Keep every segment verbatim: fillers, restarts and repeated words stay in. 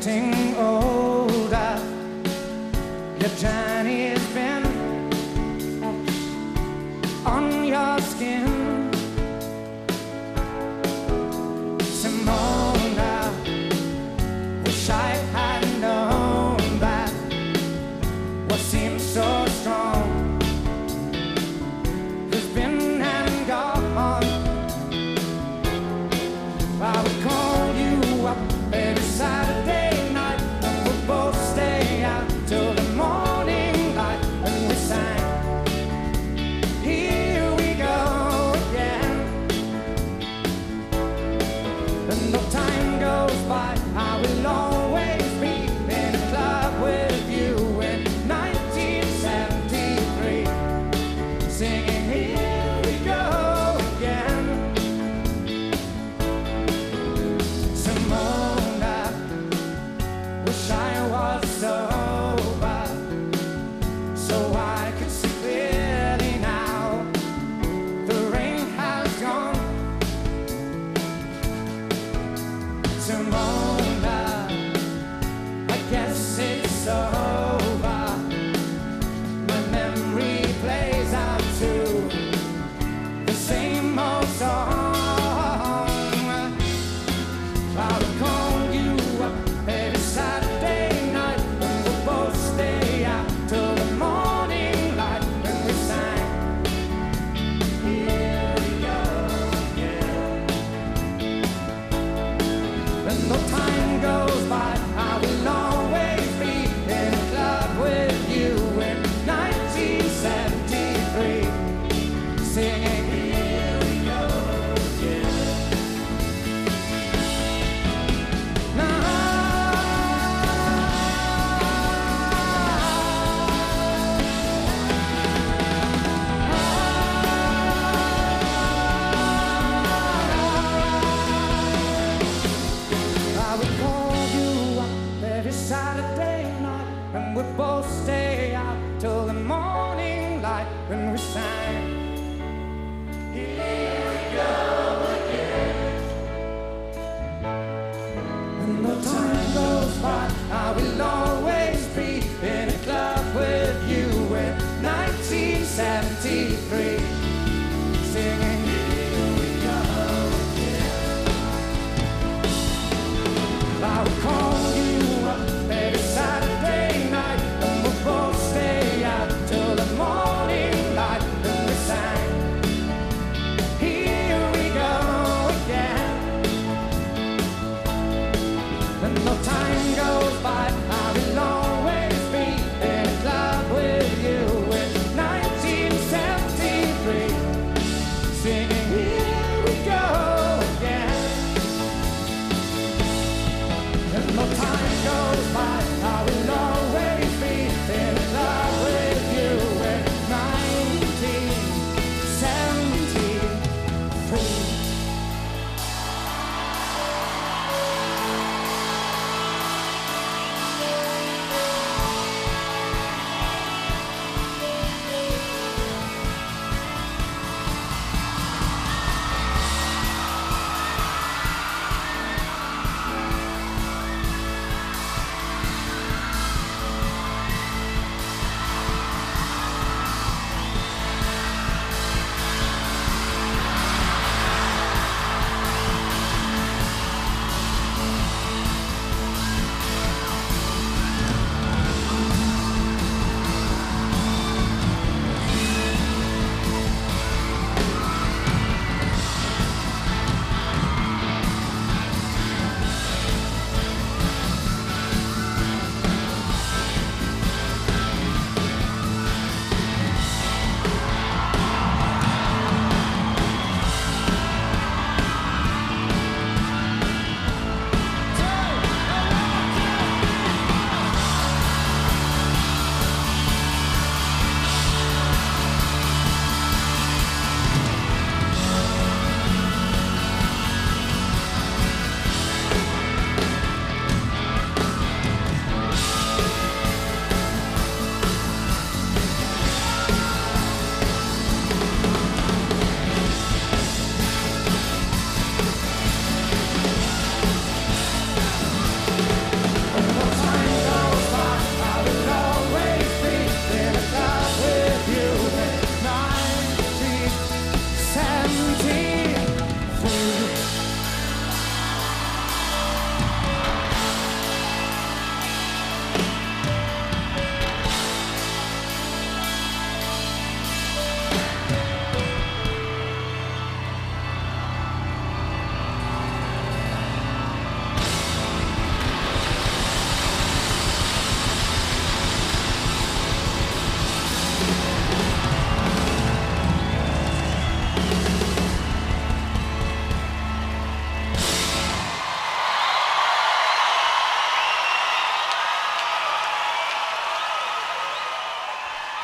getting older. Your journey has been on your skin. Simona, wish I had known that what seems so strong has been and gone. I would call you up every Saturday night, and we'd both stay out till the morning light, and we sang, here we go again. And though time goes by, I will always be in a club with you in nineteen seventy-three, singing here we go again. Simona, wish I was sober so I could see clearly now. The rain has gone. Simona, I guess it's over. My memory plays out to the same old song. I would call you up every Saturday night, and we'll both stay out till the morning light, and we sang, here we go again. And though time goes by, I will always be in a club with you in nineteen seventy-three, singing here we go again. I would call you up every Saturday night, and we'd both stay out till the morning light, when we sang, here we go again. And though time goes by, I will always be in a club with you in nineteen seventy-three, singing here we go again. I would call you up every Saturday night, and we'll both stay out till the morning light, and we sang,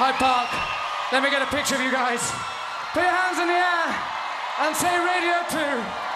Hyde Park. Let me get a picture of you guys. Put your hands in the air and say Radio two.